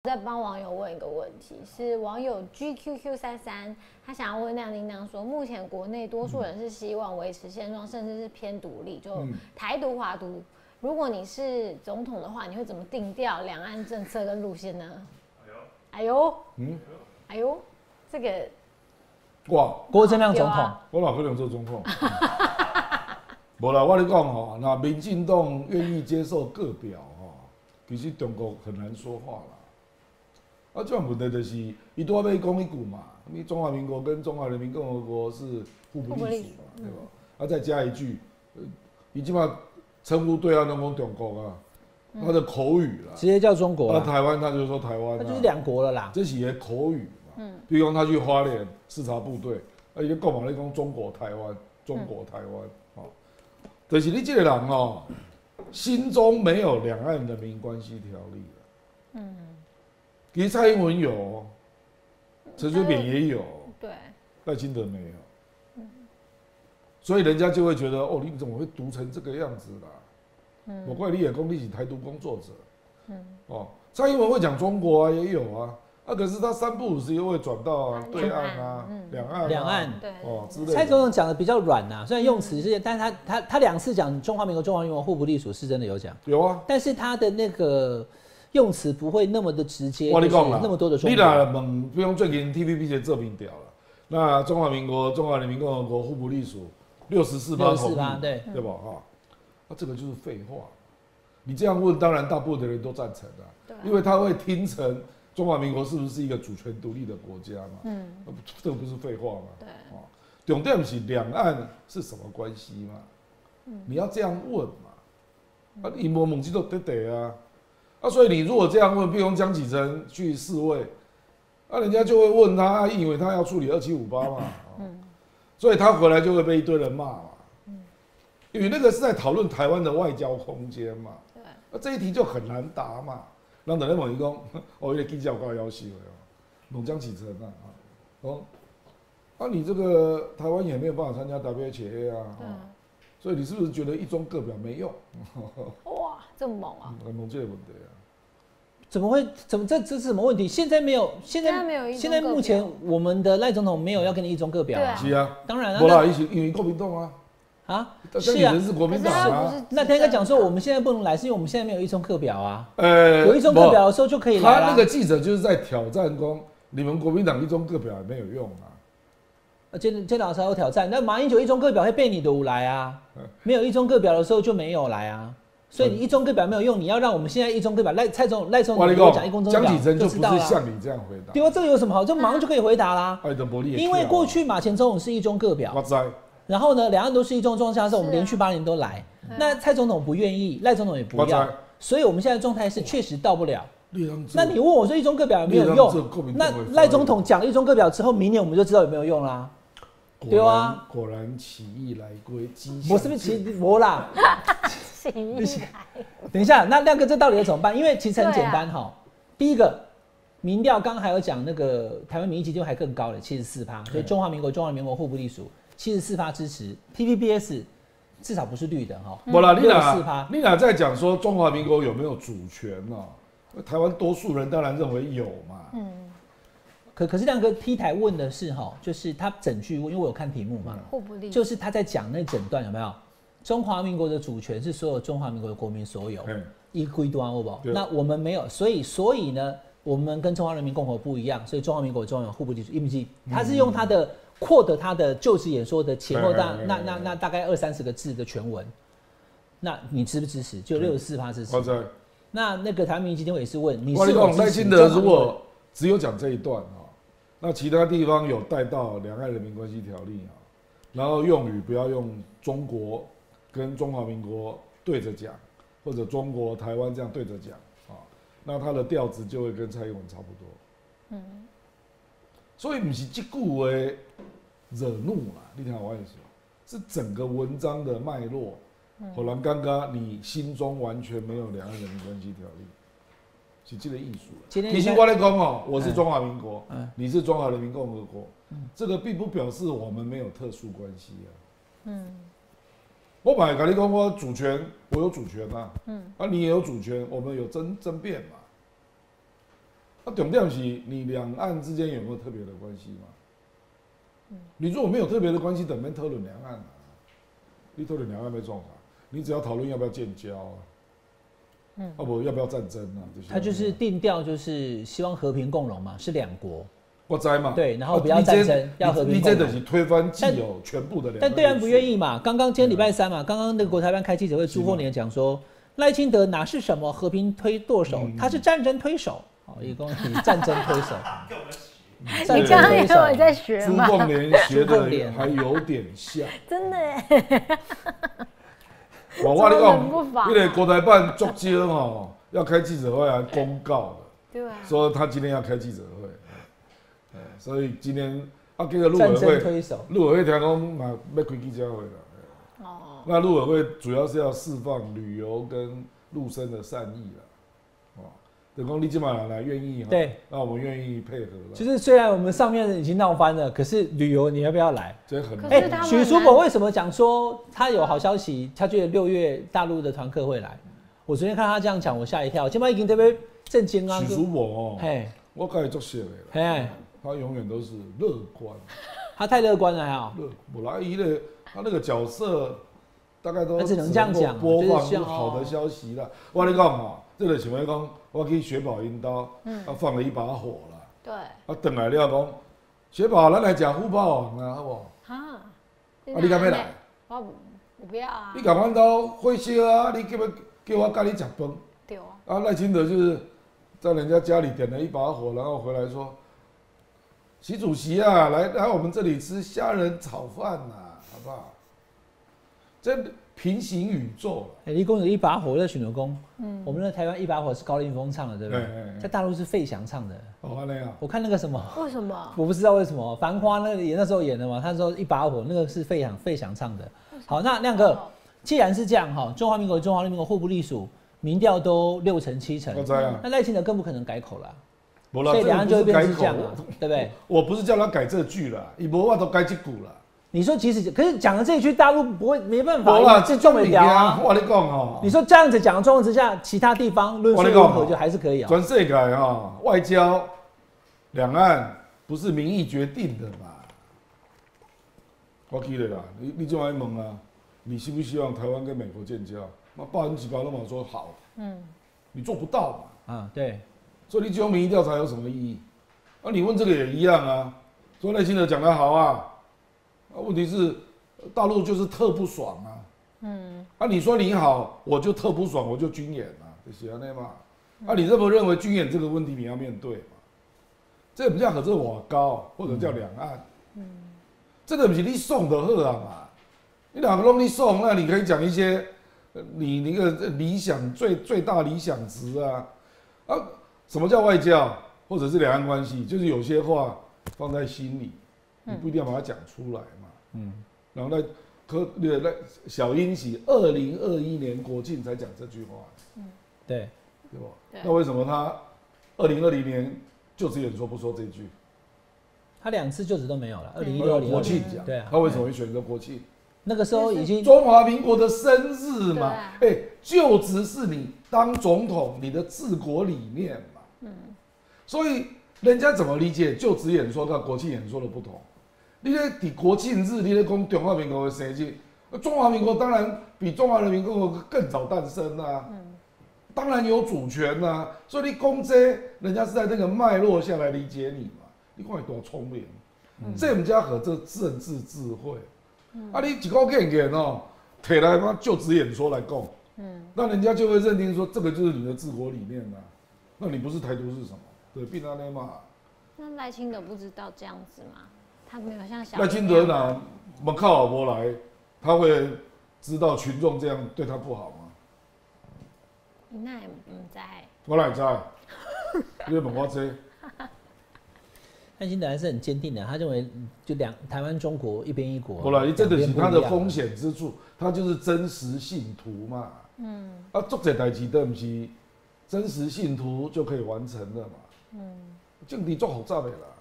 再帮网友问一个问题，是网友 GQQ33，他想要问亮叮当说，目前国内多数人是希望维持现状，甚至是偏独立，就台独、华独。如果你是总统的话，你会怎么定调两岸政策跟路线呢？哎呦，哎呦，这个哇， 郭正亮总统， 我哪可能做总统？无啦，我跟你讲吼，那民进党愿意接受各表吼，其实中国很难说话啦。啊，这种问题就是，伊都要讲一句嘛，你中华民国跟中华人民共和国是互不隶属嘛，对吧？啊，再加一句，你起码称呼对岸都讲中国啊，他的口语啦， 直接叫中国。 那台湾他就说台湾， 那就是两国了啦。 这是也口语嘛，比如讲他去花莲视察部队，啊，伊咧讲嘛咧讲中国台湾，中国台湾，哦，就是你这个人哦，心中没有两岸人民关系条例了，其实蔡英文有，陈水扁也有， 对， 赖清德没有，所以人家就会觉得哦，你怎么会读成这个样子啦？我怪你也讲你是台独工作者，哦，蔡英文会讲中国啊，也有啊，可是他3不5时又会转到对岸啊、两岸对哦之类的。 蔡总统讲的比较软呐，虽然用词是，但是他2次讲中华民国互不隶属是真的有讲， 有啊， 但是他的那个用词不会那么的直接， 我跟你讲啦， 那么多的中国。 你若问，比如最近 TVB 就做民调了，那中华人民共和国互不隶属64%同意，对吧？哈，那这个就是废话。你这样问，当然大部分的人都赞成啊，因为他会听成中华民国是不是一个主权独立的国家嘛？这个不是废话嘛？对，重点是两岸是什么关系嘛？你要这样问嘛？啊，因为问这都得啊。所以你如果这样问，比如江启臣去世卫，人家就会问他，以为他要处理2758嘛，所以他回来就会被一堆人骂嘛，因为那个是在讨论台湾的外交空间嘛，这一题就很难答嘛。让等下问伊讲，哦，那个记者有够夭寿的哦，弄江启臣你这个台湾也没有办法参加 WHA 啊，所以你是不是觉得一中各表没用？ 哇，这么猛啊！ 很猛这个问题啊！ 怎么会？这是什么问题？现在没有，现在目前我们的赖总统没有要跟你一中各表啊。 是啊， 当然啊。 不啦，因为国民党啊。 是啊， 是国民党啊。 那他应该讲说，我们现在不能来，是因为我们现在没有一中各表啊。有一中各表的时候就可以来啦。 他那个记者就是在挑战说，你们国民党一中各表也没有用啊。 这老师有挑战，那马英九一中各表会被你的无来啊，没有一中各表的时候就没有来啊。所以你一中各表没有用，你要让我们现在一中各表，赖总统讲一中各表， 江启臣就不是像你这样回答。 对啊，这个有什么好？这马上就可以回答啦。因为过去马前总统是一中各表， 我知。 然后呢，两岸都是一中状况下，我们连续8年都来。那蔡总统不愿意，赖总统也不要，所以我们现在状态是确实到不了。那你问我说一中各表有没有用？那赖总统讲了一中各表之后，明年我们就知道有没有用啦。对啊， 果然起义来归， 我是不是起我啦？ 起义来。 等一下，那亮哥这到底要怎么办？因为其实很简单哈。第一个，民调刚刚还有讲那个台湾民意基金还更高的74%，所以中华民国互不隶属，74%支持 ，TVBS 至少不是绿的哈。 不啦，你哪在讲说中华民国有没有主权呢？台湾多数人当然认为有嘛。 可是亮哥 T 台问的是哈，就是他整句问，因为我有看题目嘛，就是他在讲那整段有没有？中华民国的主权是所有中华民国的国民所有，一归端好不好？那我们没有，所以呢，我们跟中华人民共和国不一样，所以中华民国互不隶属，他是用他的quote他的就职演说的前后那大概20-30个字的全文，那你支不支持？就64%支持。那个台湾民意基金会也是问你是否支持？ 赖清德如果只有讲这一段那其他地方有带到两岸人民关系条例然后用语不要用中国跟中华民国对着讲，或者中国台湾这样对着讲那他的调子就会跟蔡英文差不多。所以不是这句话惹怒啦，你听我意思，是整个文章的脉络。可能刚刚你心中完全没有两岸人民关系条例。是这个艺术。其实我在讲我是中华民国，你是中华人民共和国，这个并不表示我们没有特殊关系啊。我本来跟你讲，我主权，我有主权啊，你也有主权，我们有争辩嘛。 重点是你两岸之间有没有特别的关系嘛？你如果没有特别的关系，等面讨论两岸啊，你讨论两岸没做法，你只要讨论要不要建交啊，不要不要战争啊， 他就是定调就是希望和平共荣嘛，是两国。 我知嘛， 对，然后不要战争，要和平共荣。 你这是推翻既有全部的两岸。 但对岸不愿意嘛？今天礼拜三嘛，刚刚那个国台办开记者会，朱凤莲讲说，赖清德哪是什么和平舵手，他是战争推手。一共以战争推手。 你刚刚也有在学吗？ 朱凤莲学的还有点像， 真的耶。 我跟你讲，因为国台办昨天要开记者会，还公告了， 对，说他今天要开记者会，所以今天这个陆委会听讲嘛要开记者会了。哦，那陆委会主要是要释放旅游跟陆生的善意了。等公你今晚来愿意， 对， 那我们愿意配合了。 就是虽然我们上面已经闹翻了，可是旅游你要不要来？ 这很许淑柏为什么讲说他有好消息？他觉得6月大陆的团客会来。我昨天看他这样讲，我吓一跳。今晚已经特别震惊啊！ 许淑柏我跟他做熟的啦，他永远都是乐观。 他太乐观了呀！ 本来他那个角色大概都只能这样讲， 播放好的消息啦。我跟你讲嘛，这个想要讲。我去雪宝引导，放了一把火了。 对。 等来了讲，雪宝，咱来吃虎豹王啊，好不？ 哈。 你敢要来？ 我不要啊。 你甲阮兜火烧啊！你叫我跟你吃饭。 对啊。 赖清德就是在人家家里点了一把火，然后回来说：“习主席啊，来我们这里吃虾仁炒饭呐，好不好？”这平行宇宙了。 你讲有一把火在选牛宫，我们的台湾一把火是高凌风唱的，对不对？在大陆是费翔唱的。 哦，那样。 我看那个什么， 为什么？ 我不知道为什么，《繁花》那时候演的嘛，他说一把火，那个是费翔唱的。好，那亮哥，既然是这样哈，中华民国互不隶属，民调都6成7成， 我知啊。 那赖清德更不可能改口了。 所以两岸就会变成这样了，对不对？ 我不是叫他改这句了，伊无法都改这句了。 你说即使可是讲了这一句，大陆没办法，这中美聊啊。 我跟你讲哦， 你说这样子讲的状况之下，其他地方论述如何就还是可以啊。 全世界外交两岸不是民意决定的嘛？我记得啦，你就来问啊，你希不希望台湾跟美国建交？那8%都嘛说好，你做不到嘛？ 啊，对， 所以你只有民意调查有什么意义？你问这个也一样啊。说赖清德讲得好啊。问题是，大陆就是特不爽啊。你说你好，我就特不爽，我就军演嘛，就是这样嘛。你认不认为军演这个问题你要面对嘛？这不叫合作瓦高，或者叫两岸。这个不是你送的好啊嘛？你两个都你送，那你可以讲一些你那个理想最大理想值啊。什么叫外交，或者是两岸关系？就是有些话放在心里。你不一定要把它讲出来嘛，然后小英喜2021年国庆才讲这句话， 对吧？那为什么他2020年就职演说不说这句？ 他2次就职都没有了，2016年国庆讲，对啊，他为什么会选择国庆？ 那个时候已经中华民国的生日嘛，就职是你当总统你的治国理念嘛，所以人家怎么理解就职演说跟国庆演说的不同？你在国庆日，你在讲中华民国的生日，中华民国当然比中华人民共和国更早诞生啊，当然有主权啊，所以你讲这，人家是在那个脉络下来理解你嘛，你看你多聪明，这不叫和这政治智慧，你一个眼眼哦，摕来嘛就职演说来讲，那人家就会认定说这个就是你的治国理念啊，那你不是台独是什么？对，并安内嘛。 那赖清德不知道这样子吗？他没有像小赖清德哪门靠老婆来，他会知道群众这样对他不好吗？ 那也不知道。 我哪知？你问我这？ 赖清德还是很坚定的，他认为就台湾中国一边一国。 不然，这就是他的风险之处，他就是真实信徒嘛。做这代志都不是真实信徒就可以完成的嘛。政治做复杂的啦。